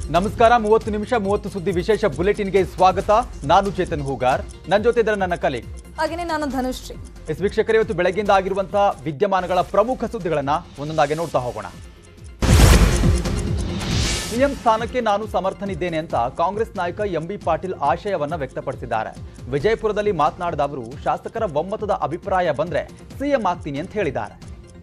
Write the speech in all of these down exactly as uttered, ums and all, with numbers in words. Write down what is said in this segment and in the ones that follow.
ನಮಸ್ಕಾರ. ಮೂವತ್ತು ನಿಮಿಷ ಮೂವತ್ತು ಸುದ್ದಿ ವಿಶೇಷ ಬುಲೆಟಿನ್ಗೆ ಸ್ವಾಗತ. ನಾನು ಚೇತನ್ ಹೂಗಾರ್, ನನ್ನ ಜೊತೆ ಇದ್ದಾರೆ ನನ್ನ ಕಲೀಗ್ ಹಾಗೇನೆ ನಾನು ಧನುಶ್ರೀ. ಎಸ್ ವೀಕ್ಷಕರೇ, ಇವತ್ತು ಬೆಳಗ್ಗೆಯಿಂದ ಆಗಿರುವಂತಹ ವಿದ್ಯಮಾನಗಳ ಪ್ರಮುಖ ಸುದ್ದಿಗಳನ್ನ ಒಂದೊಂದಾಗಿ ನೋಡ್ತಾ ಹೋಗೋಣ. ಸಿಎಂ ಸ್ಥಾನಕ್ಕೆ ನಾನು ಸಮರ್ಥನಿದ್ದೇನೆ ಅಂತ ಕಾಂಗ್ರೆಸ್ ನಾಯಕ ಎಂ ಬಿ ಪಾಟೀಲ್ ಆಶಯವನ್ನ ವ್ಯಕ್ತಪಡಿಸಿದ್ದಾರೆ. ವಿಜಯಪುರದಲ್ಲಿ ಮಾತನಾಡಿದ ಅವರು, ಶಾಸಕರ ಒಮ್ಮತದ ಅಭಿಪ್ರಾಯ ಬಂದ್ರೆ ಸಿಎಂ ಆಗ್ತೀನಿ ಅಂತ ಹೇಳಿದ್ದಾರೆ.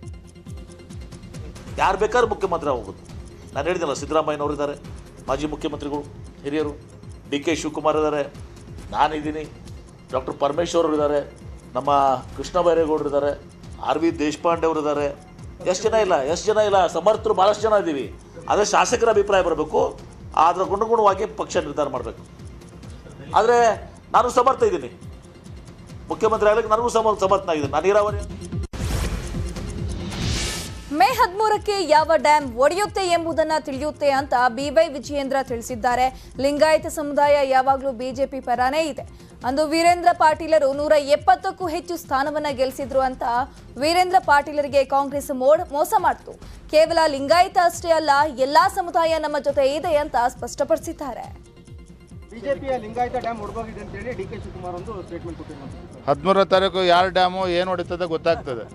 ಯಾರು ಬೇಕಾದ್ರೂ ಮುಖ್ಯಮಂತ್ರಿ ಆಗ್ಬೋದು. ನಾನು ಹೇಳಿದ್ನಲ್ಲ, ಸಿದ್ದರಾಮಯ್ಯನವರು ಇದ್ದಾರೆ, ಮಾಜಿ ಮುಖ್ಯಮಂತ್ರಿಗಳು ಹಿರಿಯರು, ಡಿ ಕೆ ಶಿವಕುಮಾರ್ ಇದ್ದಾರೆ, ನಾನಿದ್ದೀನಿ, ಡಾಕ್ಟರ್ ಪರಮೇಶ್ವರ್ ಇದ್ದಾರೆ, ನಮ್ಮ ಕೃಷ್ಣ ಬೈರೇಗೌಡರು ಇದ್ದಾರೆ, ಆರ್ ವಿ ದೇಶಪಾಂಡೆ ಅವರು ಇದ್ದಾರೆ. ಎಷ್ಟು ಜನ ಇಲ್ಲ ಎಷ್ಟು ಜನ ಇಲ್ಲ ಸಮರ್ಥರು ಭಾಳಷ್ಟು ಜನ ಇದ್ದೀವಿ. ಆದರೆ ಶಾಸಕರ ಅಭಿಪ್ರಾಯ ಬರಬೇಕು, ಅದರ ಗುಣಗುಣವಾಗಿ ಪಕ್ಷ ನಿರ್ಧಾರ ಮಾಡಬೇಕು. ಆದರೆ ನಾನು ಸಮರ್ಥ ಇದ್ದೀನಿ, ಮುಖ್ಯಮಂತ್ರಿ ಆಗಲಿಕ್ಕೆ ನನಗೂ ಸಮ ಸಮರ್ಥನಾಗಿದ್ದೀನಿ. ನಾನು ನೀರಾವರಿ ಮೇ ಹದಿಮೂರಕ್ಕೆ ಯಾವ ಡ್ಯಾಂ ಒಡೆಯುತ್ತೆ ಎಂಬುದನ್ನು ತಿಳಿಯುತ್ತೆ ಅಂತ ಬಿ ವೈ ವಿಜಯೇಂದ್ರ ತಿಳಿಸಿದ್ದಾರೆ. ಲಿಂಗಾಯತ ಸಮುದಾಯ ಯಾವಾಗಲೂ ಬಿಜೆಪಿ ಪರಾನೇ ಇದೆ. ಅಂದು ವೀರೇಂದ್ರ ಪಾಟೀಲರು ನೂರ ಎಪ್ಪತ್ತಕ್ಕೂ ಹೆಚ್ಚು ಸ್ಥಾನವನ್ನ ಗೆಲ್ಲಿಸಿದ್ರು ಅಂತ ವೀರೇಂದ್ರ ಪಾಟೀಲರಿಗೆ ಕಾಂಗ್ರೆಸ್ ಮೋಸ ಮಾಡಿತು. ಕೇವಲ ಲಿಂಗಾಯತ ಅಷ್ಟೇ ಅಲ್ಲ, ಎಲ್ಲಾ ಸಮುದಾಯ ನಮ್ಮ ಜೊತೆ ಇದೆ ಅಂತ ಸ್ಪಷ್ಟಪಡಿಸಿದ್ದಾರೆ. ಬಿಜೆಪಿಯ ಲಿಂಗಾಯತ ಡ್ಯಾಮ್ ಒಡೆದೋಗಿದೆ ಅಂತ ಹೇಳಿ ಡಿ ಕೆ ಶಿವಕುಮಾರ್ ಒಂದು ಸ್ಟೇಟ್ಮೆಂಟ್ ಕೊಟ್ಟಿದ್ದಾರೆ. ಹದಿಮೂರನೇ ತಾರೀಕು ಯಾರ ಡ್ಯಾಮು ಏನು ಹೊಡಿತದೆ ಗೊತ್ತಾಗ್ತದೆ.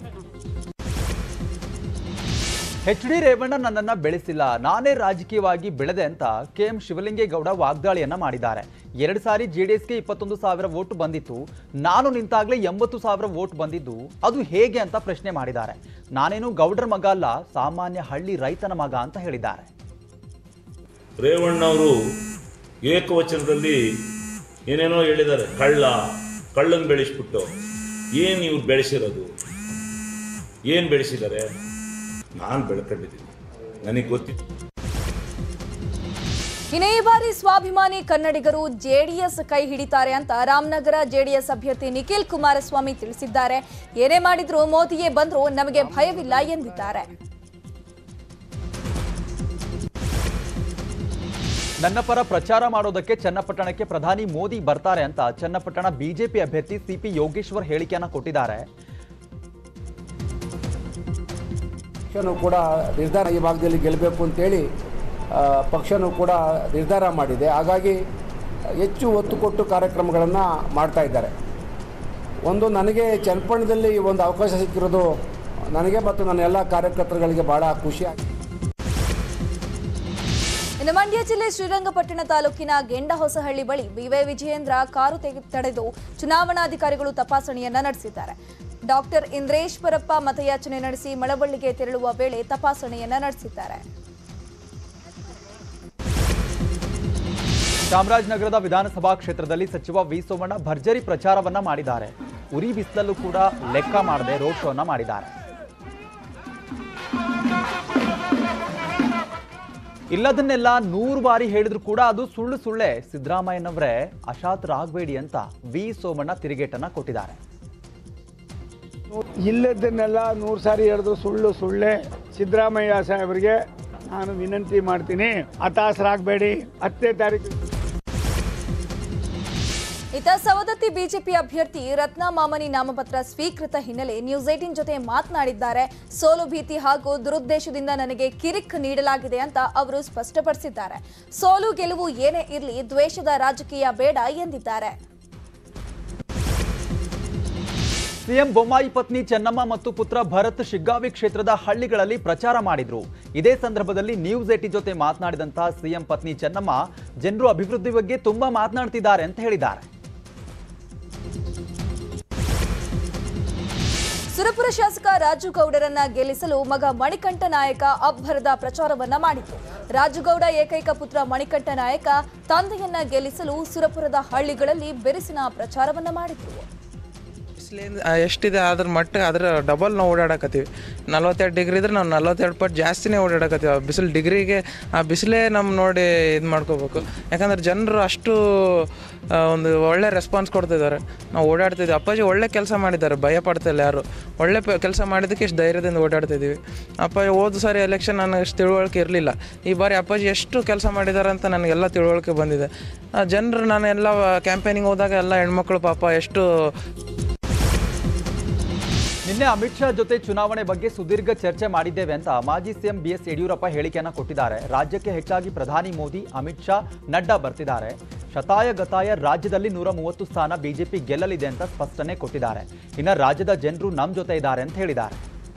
ಎಚ್ ಡಿ ರೇವಣ್ಣ ನನ್ನನ್ನ ಬೆಳೆಸಿಲ್ಲ, ನಾನೇ ರಾಜಕೀಯವಾಗಿ ಬೆಳೆದೆ ಅಂತ ಕೆ ಎಂ ಶಿವಲಿಂಗೇಗೌಡ ವಾಗ್ದಾಳಿಯನ್ನ ಮಾಡಿದ್ದಾರೆ. ಎರಡು ಸಾರಿ ಜೆಡಿಎಸ್ಗೆ ಇಪ್ಪತ್ತೊಂದು ಸಾವಿರ ವೋಟ್ ಬಂದಿತ್ತು, ನಾನು ನಿಂತಾಗ್ಲೇ ಎಂಬತ್ತು ಸಾವಿರ ವೋಟ್ ಬಂದಿದ್ದು, ಅದು ಹೇಗೆ ಅಂತ ಪ್ರಶ್ನೆ ಮಾಡಿದ್ದಾರೆ. ನಾನೇನು ಗೌಡರ ಮಗ ಅಲ್ಲ, ಸಾಮಾನ್ಯ ಹಳ್ಳಿ ರೈತನ ಮಗ ಅಂತ ಹೇಳಿದ್ದಾರೆ. ರೇವಣ್ಣ ಅವರು ಏಕವಚನದಲ್ಲಿ ಏನೇನೋ ಹೇಳಿದ್ದಾರೆ. ಕಳ್ಳ ಕಳ್ಳನ್ ಬೆಳೆಸ್ಬಿಟ್ಟು ಏನು ಇವ್ರು ಬೆಳೆಸಿರೋದು, ಏನು ಬೆಳೆಸಿದ್ದಾರೆ? ನಾನು ಬೆಳ್ಕೊಂಡಿದ್ದೀನಿ, ನನಗೆ ಗೊತ್ತಿತ್ತು. ಇನ್ನು ಈ ಬಾರಿ ಸ್ವಾಭಿಮಾನಿ ಕನ್ನಡಿಗರು ಜೆಡಿಎಸ್ ಕೈ ಹಿಡಿತಾರೆ ಅಂತ ರಾಮನಗರ ಜೆಡಿಎಸ್ ಅಭ್ಯರ್ಥಿ ನಿಖಿಲ್ ಕುಮಾರಸ್ವಾಮಿ ತಿಳಿಸಿದ್ದಾರೆ. ಏನೇ ಮಾಡಿದ್ರು ಮೋದಿಯೇ ಬಂದ್ರು ನಮಗೆ ಭಯವಿಲ್ಲ ಎಂದಿದ್ದಾರೆ. ನನ್ನ ಪರ ಪ್ರಚಾರ ಮಾಡೋದಕ್ಕೆ ಚನ್ನಪಟ್ಟಣಕ್ಕೆ ಪ್ರಧಾನಿ ಮೋದಿ ಬರ್ತಾರೆ ಅಂತ ಚನ್ನಪಟ್ಟಣ ಬಿಜೆಪಿ ಅಭ್ಯರ್ಥಿ ಸಿಪಿ ಯೋಗೇಶ್ವರ್ ಹೇಳಿಕೆಯನ್ನ ಕೊಟ್ಟಿದ್ದಾರೆ. ಪಕ್ಷನೂ ಕೂಡ ನಿರ್ಧಾರ ಈ ಭಾಗದಲ್ಲಿ ಗೆಲ್ಲಬೇಕು ಅಂತೇಳಿ ಪಕ್ಷನೂ ಕೂಡ ನಿರ್ಧಾರ ಮಾಡಿದೆ. ಹಾಗಾಗಿ ಹೆಚ್ಚು ಒತ್ತು ಕೊಟ್ಟು ಕಾರ್ಯಕ್ರಮಗಳನ್ನು ಮಾಡ್ತಾ ಇದ್ದಾರೆ. ಒಂದು ನನಗೆ ಚನ್ನಪಟ್ಟಣದಲ್ಲಿ ಒಂದು ಅವಕಾಶ ಸಿಕ್ಕಿರೋದು ನನಗೆ ಮತ್ತು ನನ್ನ ಎಲ್ಲ ಕಾರ್ಯಕರ್ತರುಗಳಿಗೆ ಭಾಳ ಖುಷಿಯಾಗಿದೆ. ಇನ್ನು ಮಂಡ್ಯ ಜಿಲ್ಲೆ ಶ್ರೀರಂಗಪಟ್ಟಣ ತಾಲೂಕಿನ ಗೆಂಡಹೊಸಹಳ್ಳಿ ಬಳಿ ಬಿ ವೈ ವಿಜಯೇಂದ್ರ ಕಾರು ತಡೆದು ಚುನಾವಣಾಧಿಕಾರಿಗಳು ತಪಾಸಣೆಯನ್ನ ನಡೆಸಿದ್ದಾರೆ. ಡಾಕ್ಟರ್ ಇಂದ್ರೇಶ್ವರಪ್ಪ ಮತಯಾಚನೆ ನಡೆಸಿ ಮಳವಳ್ಳಿಗೆ ತೆರಳುವ ವೇಳೆ ತಪಾಸಣೆಯನ್ನ ನಡೆಸಿದ್ದಾರೆ. ಚಾಮರಾಜನಗರದ ವಿಧಾನಸಭಾ ಕ್ಷೇತ್ರದಲ್ಲಿ ಸಚಿವ ವಿ ಸೋಮಣ್ಣ ಭರ್ಜರಿ ಪ್ರಚಾರವನ್ನ ಮಾಡಿದ್ದಾರೆ. ಉರಿ ಬಿಸಿಲಲ್ಲೂ ಕೂಡ ಲೆಕ್ಕ ಮಾಡದೆ ರೋಡ್ ಶೋನ ಮಾಡಿದ್ದಾರೆ. ಇಲ್ಲದನ್ನೆಲ್ಲ ನೂರು ಬಾರಿ ಹೇಳಿದ್ರು ಕೂಡ ಅದು ಸುಳ್ಳು ಸುಳ್ಳೆ, ಸಿದ್ದರಾಮಯ್ಯನವರೇ ಅಶಾಂತರಾಗಬೇಡಿ ಅಂತ ವಿ ಸೋಮಣ್ಣ ತಿರುಗೇಟನ್ನ ಕೊಟ್ಟಿದ್ದಾರೆ. ಇಲ್ಲದನ್ನೆಲ್ಲ ನೂರು ಸಾರಿ ಹೇಳಿದ್ರು ಸುಳ್ಳು ಸುಳ್ಳೆ, ಸಿದ್ದರಾಮಯ್ಯ ಸಾಹೇಬರಿಗೆ ನಾನು ವಿನಂತಿ ಮಾಡ್ತೀನಿ, ಹತಾಶರಾಗಬೇಡಿ. ಹತ್ತನೇ ತಾರೀಕು ಇತ ಸವದತ್ತಿ ಬಿಜೆಪಿ ಅಭ್ಯರ್ಥಿ ರತ್ನ ಮಾಮನಿ ನಾಮಪತ್ರ ಸ್ವೀಕೃತ ಹಿನ್ನೆಲೆ ನ್ಯೂಸ್ ಏಟೀನ್ ಜೊತೆ ಮಾತನಾಡಿದ್ದಾರೆ. ಸೋಲು ಭೀತಿ ಹಾಗೂ ದುರುದ್ದೇಶದಿಂದ ನನಗೆ ಕಿರಿಕ್ ನೀಡಲಾಗಿದೆ ಅಂತ ಅವರು ಸ್ಪಷ್ಟಪಡಿಸಿದ್ದಾರೆ. ಸೋಲು ಗೆಲುವು ಏನೇ ಇರಲಿ, ದ್ವೇಷದ ರಾಜಕೀಯ ಬೇಡ ಎಂದಿದ್ದಾರೆ. ಸಿಎಂ ಬೊಮ್ಮಾಯಿ ಪತ್ನಿ ಚೆನ್ನಮ್ಮ ಮತ್ತು ಪುತ್ರ ಭರತ್ ಶಿಗ್ಗಾವಿ ಕ್ಷೇತ್ರದ ಹಳ್ಳಿಗಳಲ್ಲಿ ಪ್ರಚಾರ ಮಾಡಿದ್ರು. ಇದೇ ಸಂದರ್ಭದಲ್ಲಿ ನ್ಯೂಸ್ ಏಟೀನ್ ಜೊತೆ ಮಾತನಾಡಿದಂತಹ ಸಿಎಂ ಪತ್ನಿ ಚೆನ್ನಮ್ಮ, ಜನರು ಅಭಿವೃದ್ಧಿ ಬಗ್ಗೆ ತುಂಬಾ ಮಾತನಾಡ್ತಿದ್ದಾರೆ ಅಂತ ಹೇಳಿದ್ದಾರೆ. ಸುರಪುರ ಶಾಸಕ ರಾಜುಗೌಡರನ್ನ ಗೆಲ್ಲಿಸಲು ಮಗ ಮಣಿಕಂಠ ನಾಯಕ ಅಬ್ಬರದ ಪ್ರಚಾರವನ್ನ ಮಾಡಿತು. ರಾಜುಗೌಡ ಏಕೈಕ ಪುತ್ರ ಮಣಿಕಂಠ ನಾಯಕ ತಂದೆಯನ್ನ ಗೆಲ್ಲಿಸಲು ಸುರಪುರದ ಹಳ್ಳಿಗಳಲ್ಲಿ ಬೆರೆಸಿನ ಪ್ರಚಾರವನ್ನ ಮಾಡಿತು. ಎಷ್ಟಿದೆ ಅದ್ರ ಮಟ್ಟ ಅದ್ರ ಡಬಲ್ ನಾವು ಓಡಾಡಕತ್ತೀವಿ. ನಲ್ವತ್ತೆರಡು ಡಿಗ್ರಿ ಇದ್ರೆ ನಾವು ನಲ್ವತ್ತೆರಡು ಪಟ್ಟು ಜಾಸ್ತಿನೇ ಓಡಾಡಕತ್ತೀವಿ. ಆ ಬಿಸಿಲು ಡಿಗ್ರಿಗೆ ಆ ಬಿಸಿಲೇ ನಮ್ಮ ನೋಡಿ ಇದು ಮಾಡ್ಕೋಬೇಕು. ಯಾಕಂದ್ರೆ ಜನರು ಅಷ್ಟು ಒಂದು ಒಳ್ಳೆ ರೆಸ್ಪಾನ್ಸ್ ಕೊಡ್ತಿದ್ದಾರೆ. ನಾವು ಓಡಾಡ್ತಿದ್ವಿ. ಅಪ್ಪಾಜಿ ಒಳ್ಳೆ ಕೆಲಸ ಮಾಡಿದ್ದಾರೆ, ಭಯ ಪಡ್ತಿಲ್ಲ ಯಾರು. ಒಳ್ಳೆ ಕೆಲಸ ಮಾಡಿದ್ದಕ್ಕೆ ಇಷ್ಟು ಧೈರ್ಯದಿಂದ ಓಡಾಡ್ತಿದ್ದೀವಿ. ಅಪ್ಪಾಜಿ ಹೋದ ಸಾರಿ ಎಲೆಕ್ಷನ್ ನನಗೆ ಅಷ್ಟು ತಿಳುವಳಿಕೆ ಇರಲಿಲ್ಲ. ಈ ಬಾರಿ ಅಪ್ಪಾಜಿ ಎಷ್ಟು ಕೆಲಸ ಮಾಡಿದ್ದಾರೆ ಅಂತ ನನಗೆಲ್ಲ ತಿಳುವಳಿಕೆ ಬಂದಿದೆ. ಜನರು ನಾನು ಎಲ್ಲ ಕ್ಯಾಂಪೇನಿಂಗ್ ಹೋದಾಗ ಎಲ್ಲ ಹೆಣ್ಮಕ್ಳು ಪಾಪ ಎಷ್ಟು ನಿನ್ನೆ ಅಮಿತ್ ಶಾ ಜೊತೆ ಚುನಾವಣೆ ಬಗ್ಗೆ ಸುದೀರ್ಘ ಚರ್ಚೆ ಮಾಡಿದ್ದೇವೆ ಅಂತ ಮಾಜಿ ಸಿಎಂ ಬಿಎಸ್ ಯಡಿಯೂರಪ್ಪ ಹೇಳಿಕೆಯನ್ನು ಕೊಟ್ಟಿದ್ದಾರೆ. ರಾಜ್ಯಕ್ಕೆ ಹೆಚ್ಚಾಗಿ ಪ್ರಧಾನಿ ಮೋದಿ, ಅಮಿತ್ ಶಾ, ನಡ್ಡಾ ಬರ್ತಿದ್ದಾರೆ. ಶತಾಯ ಗತಾಯ ರಾಜ್ಯದಲ್ಲಿ ನೂರ ಮೂವತ್ತು ಸ್ಥಾನ ಬಿಜೆಪಿ ಗೆಲ್ಲಲಿದೆ ಅಂತ ಸ್ಪಷ್ಟನೆ ಕೊಟ್ಟಿದ್ದಾರೆ. ಇನ್ನು ರಾಜ್ಯದ ಜನರು ನಮ್ಮ ಜೊತೆ ಇದ್ದಾರೆ ಅಂತ ಹೇಳಿದ್ದಾರೆ.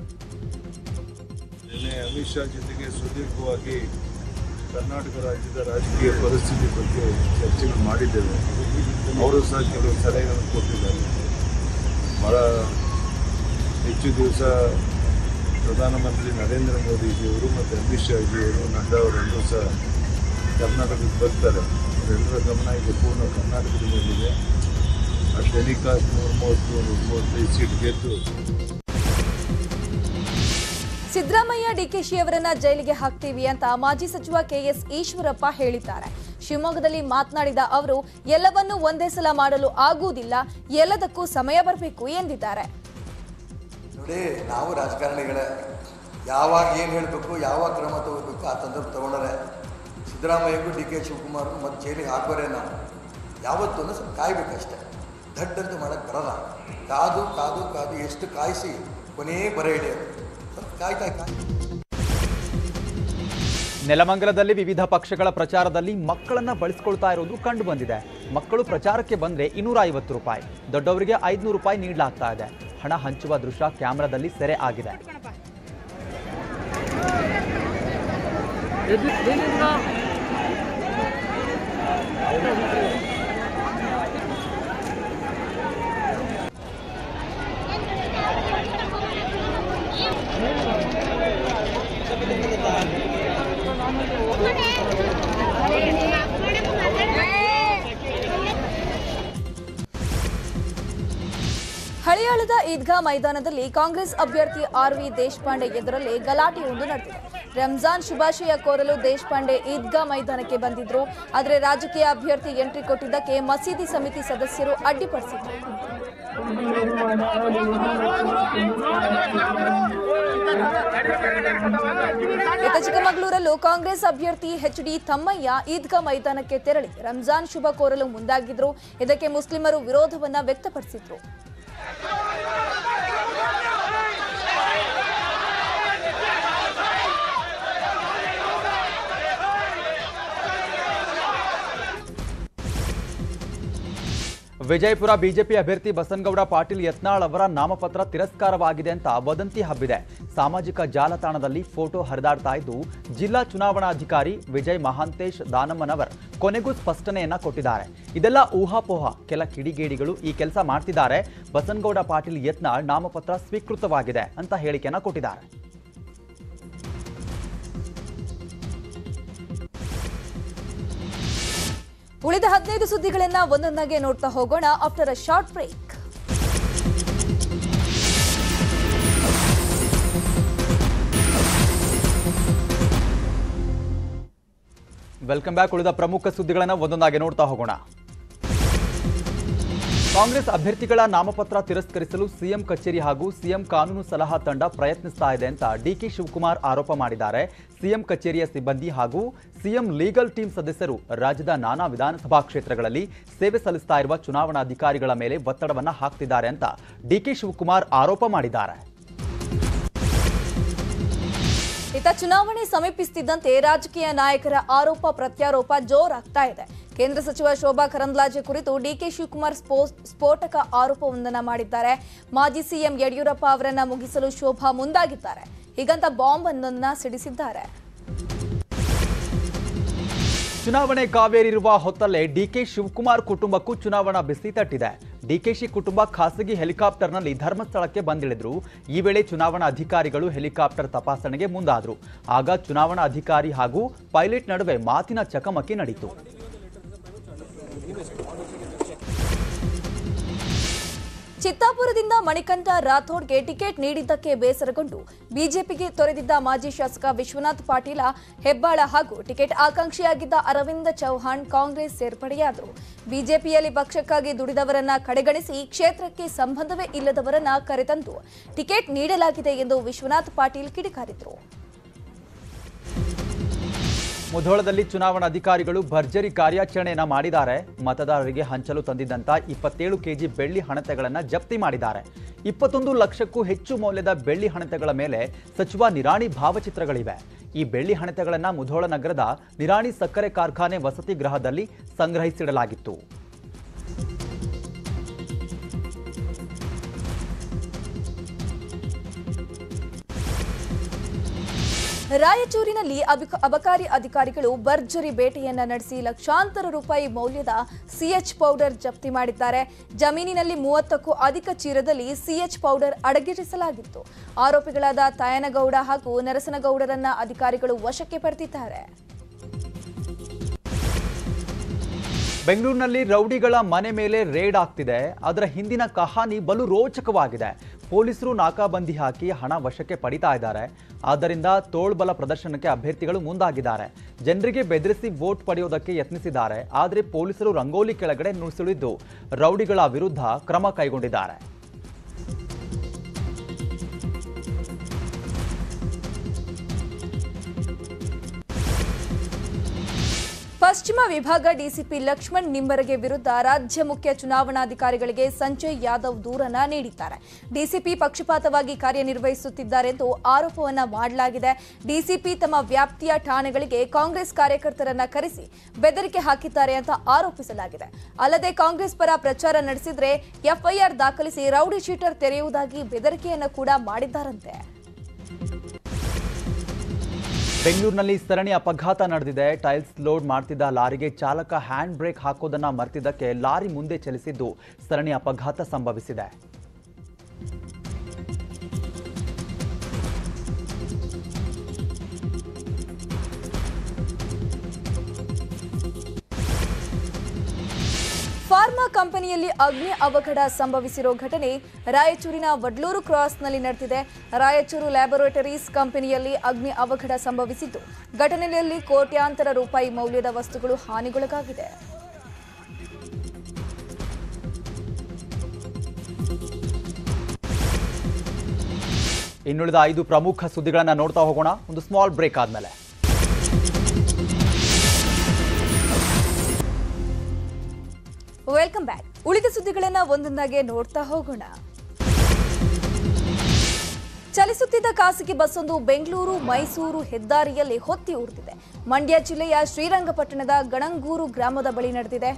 ನಿನ್ನೆ ಅಮಿತ್ ಶಾ ಜೊತೆಗೆ ಸುದೀರ್ಘವಾಗಿ ಕರ್ನಾಟಕ ರಾಜ್ಯದ ರಾಜಕೀಯ ಪರಿಸ್ಥಿತಿ ಬಗ್ಗೆ ಚರ್ಚೆಗಳು ಮಾಡಿದ್ದೇವೆ. ಅವರು ಸಹ ಕೆಲವು ಸಲಹೆಗಳನ್ನು ಕೊಟ್ಟಿದ್ದಾರೆ. ಬಹಳ ಹೆಚ್ಚು ದಿವಸ ಪ್ರಧಾನಮಂತ್ರಿ ನರೇಂದ್ರ ಮೋದಿಜಿಯವರು ಮತ್ತು ಅಮಿತ್ ಶಾಜಿಯವರು, ನಡ್ಡಾ ಅವರೆಲ್ಲರೂ ಸಹ ಕರ್ನಾಟಕಕ್ಕೆ ಬರ್ತಾರೆ. ಅವರೆಲ್ಲರ ಗಮನ ಈಗ ಪೂರ್ಣ ಕರ್ನಾಟಕದ ಮೇಲಿದೆ. ಆ ಟೆಲಿಕಾಸ್ಟ್ ನೂರ ಮೂವತ್ತು ನೂರ ಮೂವತ್ತೈದು ಸೀಟ್ ಗೆದ್ದು ಸಿದ್ದರಾಮಯ್ಯ ಡಿಕೆಶಿ ಅವರನ್ನ ಜೈಲಿಗೆ ಹಾಕ್ತೀವಿ ಅಂತ ಮಾಜಿ ಸಚಿವ ಕೆಎಸ್ ಈಶ್ವರಪ್ಪ ಹೇಳಿದ್ದಾರೆ. ಶಿವಮೊಗ್ಗದಲ್ಲಿ ಮಾತನಾಡಿದ ಅವರು, ಎಲ್ಲವನ್ನೂ ಒಂದೇ ಸಲ ಮಾಡಲು ಆಗುವುದಿಲ್ಲ, ಎಲ್ಲದಕ್ಕೂ ಸಮಯ ಬರಬೇಕು ಎಂದಿದ್ದಾರೆ. ನೋಡಿ, ನಾವು ರಾಜಕಾರಣಿಗಳೇ ಯಾವಾಗ ಏನು ಹೇಳಬೇಕು, ಯಾವಾಗ ಕ್ರಮ ತಗೋಬೇಕು ಆ ಸಂದರ್ಭ ತಗೊಂಡರೆ ಸಿದ್ದರಾಮಯ್ಯಗೂ ಡಿ ಕೆ ಶಿವಕುಮಾರ್ ಮತ್ತು ಜೈಲಿಗೆ ಹಾಕೋರೆ ನಾವು ಯಾವತ್ತೂ ಸ್ವಲ್ಪ ಕಾಯ್ಬೇಕಷ್ಟೆ. ದಡ್ಡಂತೂ ಮಾಡೋಕ್ಕೆ ಬರಲ್ಲ. ಕಾದು ಕಾದು ಕಾದು ಎಷ್ಟು ಕಾಯಿಸಿ ಕೊನೇ ಬರ ಹಿಡಿಯೋದು. ಸ್ವಲ್ಪ ಕಾಯ್ತಾ ಕಾಯ್ ನೆಲಮಂಗಲದಲ್ಲಿ ವಿವಿಧ ಪಕ್ಷಗಳ ಪ್ರಚಾರದಲ್ಲಿ ಮಕ್ಕಳನ್ನ ಬಳಸಿಕೊಳ್ತಾ ಇರೋದು ಕಂಡು ಬಂದಿದೆ. ಮಕ್ಕಳು ಪ್ರಚಾರಕ್ಕೆ ಬಂದ್ರೆ ಇನ್ನೂರ ಐವತ್ತು ರೂಪಾಯಿ, ದೊಡ್ಡವರಿಗೆ ಐದುನೂರು ರೂಪಾಯಿ ನೀಡಲಾಗ್ತಾ ಇದೆ. ಹಣ ಹಂಚುವ ದೃಶ್ಯ ಕ್ಯಾಮೆರಾದಲ್ಲಿ ಸೆರೆ ಆಗಿದೆ. ಹಳಿಯಾಳದ ಈದ್ಗಾ ಮೈದಾನದಲ್ಲಿ ಕಾಂಗ್ರೆಸ್ ಅಭ್ಯರ್ಥಿ ಆರ್ ವಿ ದೇಶಪಾಂಡೆ ಎದುರಲ್ಲೇ ಗಲಾಟೆಯೊಂದು ನಡೆದಿದೆ. ರಂಜಾನ್ ಶುಭಾಶಯ ಕೋರಲು ದೇಶಪಾಂಡೆ ಈದ್ಗಾ ಮೈದಾನಕ್ಕೆ ಬಂದಿದ್ರು. ಆದರೆ ರಾಜಕೀಯ ಅಭ್ಯರ್ಥಿ ಎಂಟ್ರಿ ಕೊಟ್ಟಿದ್ದಕ್ಕೆ ಮಸೀದಿ ಸಮಿತಿ ಸದಸ್ಯರು ಅಡ್ಡಿಪಡಿಸಿದ್ರು. ಇತ್ತ ಚಿಕ್ಕಮಗಳೂರಲ್ಲೂ ಕಾಂಗ್ರೆಸ್ ಅಭ್ಯರ್ಥಿ ಎಚ್ ಡಿ ತಮ್ಮಯ್ಯ ಈದ್ಗಾ ಮೈದಾನಕ್ಕೆ ತೆರಳಿ ರಂಜಾನ್ ಶುಭ ಕೋರಲು ಮುಂದಾಗಿದ್ರು. ಇದಕ್ಕೆ ಮುಸ್ಲಿಮರು ವಿರೋಧವನ್ನ ವ್ಯಕ್ತಪಡಿಸಿದ್ರು. ವಿಜಯಪುರ ಬಿಜೆಪಿ ಅಭ್ಯರ್ಥಿ ಬಸನಗೌಡ ಪಾಟೀಲ್ ಯತ್ನಾಳ್ ಅವರ ನಾಮಪತ್ರ ತಿರಸ್ಕಾರವಾಗಿದೆ ಅಂತ ವದಂತಿ ಹಬ್ಬಿದೆ. ಸಾಮಾಜಿಕ ಜಾಲತಾಣದಲ್ಲಿ ಫೋಟೋ ಹರಿದಾಡ್ತಾ ಇದ್ದು, ಜಿಲ್ಲಾ ಚುನಾವಣಾಧಿಕಾರಿ ವಿಜಯ್ ಮಹಾಂತೇಶ್ ದಾನಮ್ಮನವರ್ ಕೊನೆಗೂ ಸ್ಪಷ್ಟನೆಯನ್ನ ಕೊಟ್ಟಿದ್ದಾರೆ. ಇದೆಲ್ಲ ಊಹಾಪೋಹ, ಕೆಲ ಕಿಡಿಗೇಡಿಗಳು ಈ ಕೆಲಸ ಮಾಡ್ತಿದ್ದಾರೆ. ಬಸನಗೌಡ ಪಾಟೀಲ್ ಯತ್ನಾಳ್ ನಾಮಪತ್ರ ಸ್ವೀಕೃತವಾಗಿದೆ ಅಂತ ಹೇಳಿಕೆಯನ್ನ ಕೊಟ್ಟಿದ್ದಾರೆ. ಉಳಿದ ಹದಿನೈದು ಸುದ್ದಿಗಳನ್ನ ಒಂದೊಂದಾಗೆ ನೋಡ್ತಾ ಹೋಗೋಣ after a short break. Welcome back. ಉಳಿದ ಪ್ರಮುಖ ಸುದ್ದಿಗಳನ್ನು ಒಂದೊಂದಾಗಿ ನೋಡ್ತಾ ಹೋಗೋಣ. ಕಾಂಗ್ರೆಸ್ ಅಭ್ಯರ್ಥಿಗಳ ನಾಮಪತ್ರ ತಿರಸ್ಕರಿಸಲು ಸಿಎಂ ಕಚೇರಿ ಹಾಗೂ ಸಿಎಂ ಕಾನೂನು ಸಲಹಾ ತಂಡ ಪ್ರಯತ್ನಿಸ್ತಾ ಇದೆ ಅಂತ ಡಿಕೆ ಶಿವಕುಮಾರ್ ಆರೋಪ ಮಾಡಿದ್ದಾರೆ. ಸಿಎಂ ಕಚೇರಿಯ ಸಿಬ್ಬಂದಿ ಹಾಗೂ ಸಿಎಂ ಲೀಗಲ್ ಟೀಮ್ ಸದಸ್ಯರು ರಾಜ್ಯದ ನಾನಾ ವಿಧಾನಸಭಾ ಕ್ಷೇತ್ರಗಳಲ್ಲಿ ಸೇವೆ ಸಲ್ಲಿಸ್ತಾ ಇರುವ ಚುನಾವಣಾಧಿಕಾರಿಗಳ ಮೇಲೆ ಒತ್ತಡವನ್ನ ಹಾಕ್ತಿದ್ದಾರೆ ಅಂತ ಡಿಕೆ ಶಿವಕುಮಾರ್ ಆರೋಪ ಮಾಡಿದ್ದಾರೆ. ಇತ್ತ ಚುನಾವಣೆ ಸಮೀಪಿಸುತ್ತಿದ್ದಂತೆ ರಾಜಕೀಯ ನಾಯಕರ ಆರೋಪ ಪ್ರತ್ಯಾರೋಪ ಜೋರಾಗ್ತಾ ಇದೆ. ಕೇಂದ್ರ ಸಚಿವ ಶೋಭಾ ಕರಂದ್ಲಾಜೆ ಕುರಿತು ಡಿಕೆ ಶಿವಕುಮಾರ್ ಸ್ಫೋಟಕ ಆರೋಪವೊಂದನ್ನ ಮಾಡಿದ್ದಾರೆ. ಮಾಜಿ ಸಿಎಂ ಯಡಿಯೂರಪ್ಪ ಅವರನ್ನ ಮುಗಿಸಲು ಶೋಭಾ ಮುಂದಾಗಿದ್ದಾರೆ. ಹೀಗಂತ ಬಾಂಬ್ ಒಂದನ್ನ ಸಿಡಿಸಿದ್ದಾರೆ. ಚುನಾವಣೆ ಕಾವೇರಿರುವ ಹೊತ್ತಲ್ಲೇ ಡಿಕೆ ಶಿವಕುಮಾರ್ ಕುಟುಂಬಕ್ಕೂ ಚುನಾವಣಾ ಬಿಸಿ ತಟ್ಟಿದೆ. ಡಿಕೆಶಿ ಕುಟುಂಬ ಖಾಸಗಿ ಹೆಲಿಕಾಪ್ಟರ್ನಲ್ಲಿ ಧರ್ಮಸ್ಥಳಕ್ಕೆ ಬಂದಿಳಿದ್ರು. ಈ ವೇಳೆ ಚುನಾವಣಾ ಅಧಿಕಾರಿಗಳು ಹೆಲಿಕಾಪ್ಟರ್ ತಪಾಸಣೆಗೆ ಮುಂದಾದ್ರು. ಆಗ ಚುನಾವಣಾ ಅಧಿಕಾರಿ ಹಾಗೂ ಪೈಲಟ್ ನಡುವೆ ಮಾತಿನ ಚಕಮಕಿ ನಡೆಯಿತು. ಚಿತ್ತಾಪುರದಿಂದ ಮಣಿಕಂಠ ರಾಥೋಡ್ಗೆ ಟಿಕೆಟ್ ನೀಡಿದ್ದಕ್ಕೆ ಬೇಸರಗೊಂಡು ಬಿಜೆಪಿಗೆ ತೊರೆದಿದ್ದ ಮಾಜಿ ಶಾಸಕ ವಿಶ್ವನಾಥ್ ಪಾಟೀಲ ಹೆಬ್ಬಾಳ ಹಾಗೂ ಟಿಕೆಟ್ ಆಕಾಂಕ್ಷಿಯಾಗಿದ್ದ ಅರವಿಂದ ಚೌಹಾಣ್ ಕಾಂಗ್ರೆಸ್ ಸೇರ್ಪಡೆಯಾದರು. ಬಿಜೆಪಿಯಲ್ಲಿ ಪಕ್ಷಕ್ಕಾಗಿ ದುಡಿದವರನ್ನ ಕಡೆಗಣಿಸಿ ಕ್ಷೇತ್ರಕ್ಕೆ ಸಂಬಂಧವೇ ಇಲ್ಲದವರನ್ನ ಕರೆತಂದು ಟಿಕೆಟ್ ನೀಡಲಾಗಿದೆ ಎಂದು ವಿಶ್ವನಾಥ್ ಪಾಟೀಲ್ ಕಿಡಿಕಾರಿದರು. ಮುಧೋಳದಲ್ಲಿ ಚುನಾವಣಾಧಿಕಾರಿಗಳು ಭರ್ಜರಿ ಕಾರ್ಯಾಚರಣೆಯನ್ನ ಮಾಡಿದ್ದಾರೆ. ಮತದಾರರಿಗೆ ಹಂಚಲು ತಂದಿದ್ದಂತ ಇಪ್ಪತ್ತೇಳು ಕೆಜಿ ಬೆಳ್ಳಿ ಹಣತೆಗಳನ್ನು ಜಪ್ತಿ ಮಾಡಿದ್ದಾರೆ. ಇಪ್ಪತ್ತೊಂದು ಲಕ್ಷಕ್ಕೂ ಹೆಚ್ಚು ಮೌಲ್ಯದ ಬೆಳ್ಳಿ ಹಣತೆಗಳ ಮೇಲೆ ಸಚಿವ ನಿರಾಣಿ ಭಾವಚಿತ್ರಗಳಿವೆ. ಈ ಬೆಳ್ಳಿ ಹಣತೆಗಳನ್ನು ಮುಧೋಳ ನಗರದ ನಿರಾಣಿ ಸಕ್ಕರೆ ಕಾರ್ಖಾನೆ ವಸತಿ ಗೃಹದಲ್ಲಿ ಸಂಗ್ರಹಿಸಿಡಲಾಗಿತ್ತು. ರಾಯಚೂರಿನಲ್ಲಿ ಅಬಕಾರಿ ಅಧಿಕಾರಿಗಳು ಭರ್ಜರಿ ಬೇಟೆಯನ್ನ ನಡೆಸಿ ಲಕ್ಷಾಂತರ ರೂಪಾಯಿ ಮೌಲ್ಯದ ಸಿಎಚ್ ಪೌಡರ್ ಜಪ್ತಿ ಮಾಡಿದ್ದಾರೆ. ಜಮೀನಿನಲ್ಲಿ ಮೂವತ್ತಕ್ಕೂ ಅಧಿಕ ಚೀಲದಲ್ಲಿ ಸಿಎಚ್ ಪೌಡರ್ ಅಡಗಿರಿಸಲಾಗಿತ್ತು. ಆರೋಪಿಗಳಾದ ತಾಯನಗೌಡ ಹಾಗೂ ನರಸನಗೌಡರನ್ನ ಅಧಿಕಾರಿಗಳು ವಶಕ್ಕೆ ಪಡೆದಿದ್ದಾರೆ. ಬೆಂಗಳೂರಿನಲ್ಲಿ ರೌಡಿಗಳ ಮನೆ ಮೇಲೆ ರೇಡ್ ಆಗ್ತಿದೆ. ಅದರ ಹಿಂದಿನ ಕಹಾನಿ ಬಲು ರೋಚಕವಾಗಿದೆ. ಪೊಲೀಸರು ನಾಕಾಬಂದಿ ಹಾಕಿ ಹಣ ವಶಕ್ಕೆ ಪಡಿತಾ ಇದ್ದಾರೆ. ಆದ್ದರಿಂದ ತೋಳ್ಬಲ ಪ್ರದರ್ಶನಕ್ಕೆ ಅಭ್ಯರ್ಥಿಗಳು ಮುಂದಾಗಿದ್ದಾರೆ. ಜನರಿಗೆ ಬೆದರಿಸಿ ವೋಟ್ ಪಡೆಯೋದಕ್ಕೆ ಯತ್ನಿಸಿದ್ದಾರೆ. ಆದರೆ ಪೊಲೀಸರು ರಂಗೋಲಿ ಕೆಳಗಡೆ ನುಸುಳಿದ್ದು ರೌಡಿಗಳ ವಿರುದ್ಧ ಕ್ರಮ ಕೈಗೊಂಡಿದ್ದಾರೆ. ಪಶ್ಚಿಮ ವಿಭಾಗ ಡಿಸಿಪಿ ಲಕ್ಷ್ಮಣ್ ನಿಂಬರಗೆ ವಿರುದ್ಧ ರಾಜ್ಯ ಮುಖ್ಯ ಚುನಾವಣಾಧಿಕಾರಿಗಳಿಗೆ ಸಂಜಯ್ ಯಾದವ್ ದೂರನ್ನ ನೀಡಿದ್ದಾರೆ. ಡಿಸಿಪಿ ಪಕ್ಷಪಾತವಾಗಿ ಕಾರ್ಯನಿರ್ವಹಿಸುತ್ತಿದ್ದಾರೆಂದು ಆರೋಪವನ್ನ ಮಾಡಲಾಗಿದೆ. ಡಿಸಿಪಿ ತಮ್ಮ ವ್ಯಾಪ್ತಿಯ ಠಾಣೆಗಳಿಗೆ ಕಾಂಗ್ರೆಸ್ ಕಾರ್ಯಕರ್ತರನ್ನ ಕರೆಸಿ ಬೆದರಿಕೆ ಹಾಕಿದ್ದಾರೆ ಅಂತ ಆರೋಪಿಸಲಾಗಿದೆ. ಅಲ್ಲದೆ ಕಾಂಗ್ರೆಸ್ ಪರ ಪ್ರಚಾರ ನಡೆಸಿದ್ರೆ ಎಫ್ಐಆರ್ ದಾಖಲಿಸಿ ರೌಡಿ ಶೀಟರ್ ತೆರೆಯುವುದಾಗಿ ಬೆದರಿಕೆಯನ್ನು ಕೂಡ ಮಾಡಿದ್ದಾರಂತೆ. ಬೆಂಗಳೂರಿನಲ್ಲಿ ಸರಣಿ ಅಪಘಾತ ನಡೆದಿದೆ. ಟೈಲ್ಸ್ ಲೋಡ್ ಮಾಡ್ತಿದ್ದ ಲಾರಿಗೆ ಚಾಲಕ ಹ್ಯಾಂಡ್ ಬ್ರೇಕ್ ಹಾಕೋದನ್ನ ಮರ್ತಿದ್ದಕ್ಕೆ ಲಾರಿ ಮುಂದೆ ಚಲಿಸಿದ್ದು ಸರಣಿ ಅಪಘಾತ ಸಂಭವಿಸಿದೆ. ಫಾರ್ಮಾ ಕಂಪನಿಯಲ್ಲಿ ಅಗ್ನಿ ಅವಘಡ ಸಂಭವಿಸಿರೋ ಘಟನೆ ರಾಯಚೂರಿನ ವಡ್ಲೂರು ಕ್ರಾಸ್ನಲ್ಲಿ ನಡೆದಿದೆ. ರಾಯಚೂರು ಲ್ಯಾಬೊರೇಟರೀಸ್ ಕಂಪನಿಯಲ್ಲಿ ಅಗ್ನಿ ಅವಘಡ ಸಂಭವಿಸಿದ್ದು ಘಟನೆಯಲ್ಲಿ ಕೋಟ್ಯಾಂತರ ರೂಪಾಯಿ ಮೌಲ್ಯದ ವಸ್ತುಗಳು ಹಾನಿಗೊಳಗಾಗಿದೆ. ಇನ್ನುಳಿದ ಐದು ಪ್ರಮುಖ ಸುದ್ದಿಗಳನ್ನು ನೋಡ್ತಾ ಹೋಗೋಣ ಒಂದು ಸ್ಮಾಲ್ ಬ್ರೇಕ್ ಆದ್ಮೇಲೆ. Welcome back. ಉಳಿದ ಸುದ್ದಿಗಳನ್ನ ಒಂದೊಂದಾಗೆ ನೋಡ್ತಾ ಹೋಗೋಣ. ಚಲಿಸುತ್ತಿದ್ದ ಖಾಸಗಿ ಬಸ್ಸೊಂದು ಬೆಂಗಳೂರು ಮೈಸೂರು ಹೆದ್ದಾರಿಯಲ್ಲಿ ಹೊತ್ತಿ ಉರಿದಿದೆ. ಮಂಡ್ಯ ಜಿಲ್ಲೆಯ ಶ್ರೀರಂಗಪಟ್ಟಣದ ಗಣಂಗೂರು ಗ್ರಾಮದ ಬಳಿ ನಡೆದಿದೆ.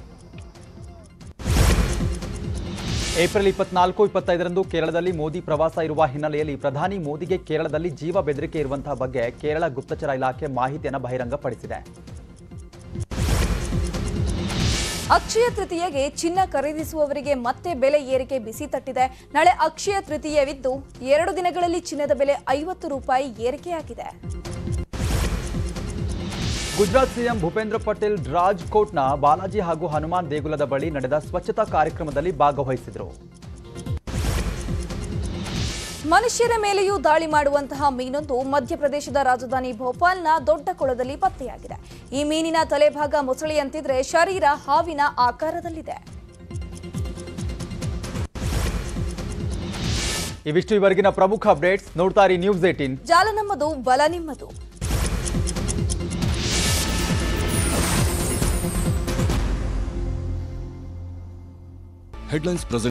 ಏಪ್ರಿಲ್ ಇಪ್ಪತ್ನಾಲ್ಕು ಇಪ್ಪತ್ತೈದರಂದು ಕೇರಳದಲ್ಲಿ ಮೋದಿ ಪ್ರವಾಸ ಇರುವ ಹಿನ್ನೆಲೆಯಲ್ಲಿ ಪ್ರಧಾನಿ ಮೋದಿಗೆ ಕೇರಳದಲ್ಲಿ ಜೀವ ಬೆದರಿಕೆ ಇರುವಂತಹ ಬಗ್ಗೆ ಕೇರಳ ಗುಪ್ತಚರ ಇಲಾಖೆ ಮಾಹಿತಿಯನ್ನು ಬಹಿರಂಗಪಡಿಸಿದೆ. ಅಕ್ಷಯ ತೃತೀಯಗೆ ಚಿನ್ನ ಖರೀದಿಸುವವರಿಗೆ ಮತ್ತೆ ಬೆಲೆ ಏರಿಕೆ ಬಿಸಿ ತಟ್ಟಿದೆ. ನಾಳೆ ಅಕ್ಷಯ ತೃತೀಯವಿದ್ದು ಎರಡು ದಿನಗಳಲ್ಲಿ ಚಿನ್ನದ ಬೆಲೆ ಐವತ್ತು ರೂಪಾಯಿ ಏರಿಕೆಯಾಗಿದೆ. ಗುಜರಾತ್ ಸಿಎಂ ಭೂಪೇಂದ್ರ ಪಟೇಲ್ ರಾಜ್ಕೋಟ್ನ ಬಾಲಾಜಿ ಹಾಗೂ ಹನುಮಾನ್ ದೇಗುಲದ ಬಳಿ ನಡೆದ ಸ್ವಚ್ಛತಾ ಕಾರ್ಯಕ್ರಮದಲ್ಲಿ ಭಾಗವಹಿಸಿದರು. ಮನುಷ್ಯರ ಮೇಲೆಯೂ ದಾಳಿ ಮಾಡುವಂತಹ ಮೀನೊಂದು ಮಧ್ಯಪ್ರದೇಶದ ರಾಜಧಾನಿ ಭೋಪಾಲ್ನ ದೊಡ್ಡ ಕೊಳದಲ್ಲಿ ಪತ್ತೆಯಾಗಿದೆ. ಈ ಮೀನಿನ ತಲೆಭಾಗ ಮೊಸಳೆಯಂತಿದ್ರೆ ಶರೀರ ಹಾವಿನ ಆಕಾರದಲ್ಲಿದೆ. ಇವಿಷ್ಟು ಇವರೆಗಿನ ಪ್ರಮುಖ ಅಪ್ಡೇಟ್ಸ್. ನೋಡ್ತಾ ಇರಿ ನ್ಯೂಸ್ ಏಟೀನ್. ಜಾಲ ನಮ್ಮದು, ಬಲ ನಿಮ್ಮದು. Headlines present